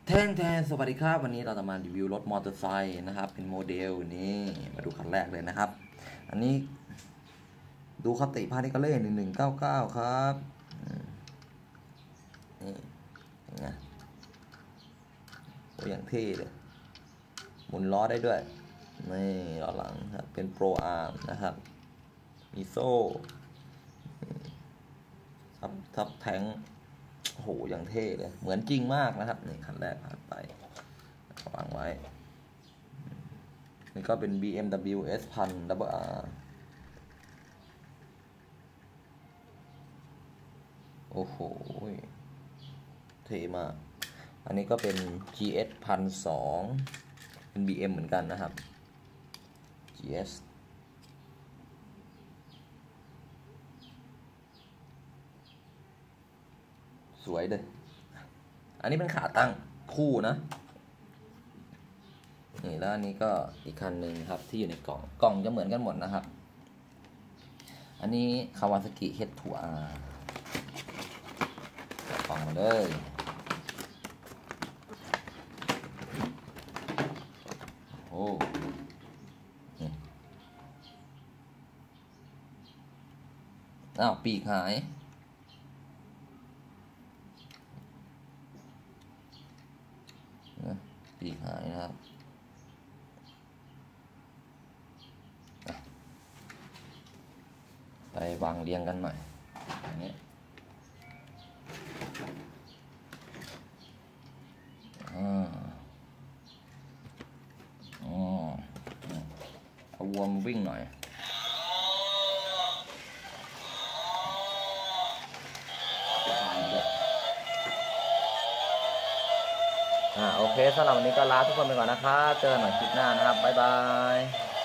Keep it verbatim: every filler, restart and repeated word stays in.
แทนแทนสวัสดีครับวันนี้เราจะมารีวิวรถมอเตอร์ไซค์นะครับเป็นโมเดลนี้มาดูคันแรกเลยนะครับอันนี้ดูคติพานิกาเล่หนึ่งหนึ่งเก้าเก้าครับนี่ไงตัวอย่างเท่เลยหมุนล้อได้ด้วยนี่ล้อหลังครับเป็นโปรอาร์มนะครับมีโซ่ทับทับแทงโอ้โหอย่างเท่เลยเหมือนจริงมากนะครับนี่คันแรกผ่านไปวางไว้นี่ก็เป็น บี เอ็ม ดับเบิลยู เอส หนึ่ง พัน ดับเบิล อาร์ โอ้โหเท่มากอันนี้ก็เป็น จี เอส หนึ่งพันสองร้อย เป็น บี เอ็ม เหมือนกันนะครับ จี เอส สวยเลยอันนี้เป็นขาตั้งคู่นะนี่แล้วอันนี้ก็อีกคันหนึ่งครับที่อยู่ในกล่องกล่องจะเหมือนกันหมดนะครับอันนี้คาวาซากิ เอช ทู อาร์ กล่องมาเลยโอ้อ้าวปีกหายปีกหายนะครับไปวางเรียงกันหน่อยอย่างนี้อ่าอ๋อเอาวัวมาวิ่งหน่อยอ่าโอเคสำหรับวันนี้ก็ลาทุกคนไปก่อนนะครับเจอกันใหม่คลิปหน้านะครับบ๊ายบาย